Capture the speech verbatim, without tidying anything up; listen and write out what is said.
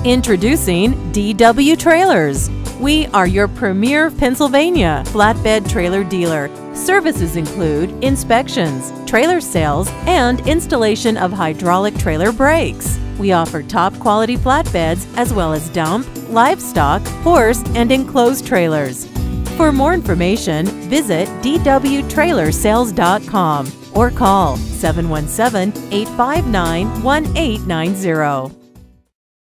Introducing D W Trailers. We are your premier Pennsylvania flatbed trailer dealer. Services include inspections, trailer sales, and installation of hydraulic trailer brakes. We offer top quality flatbeds as well as dump, livestock, horse, and enclosed trailers. For more information, visit d w trailer sales dot com or call seven one seven, eight five nine, one eight nine zero.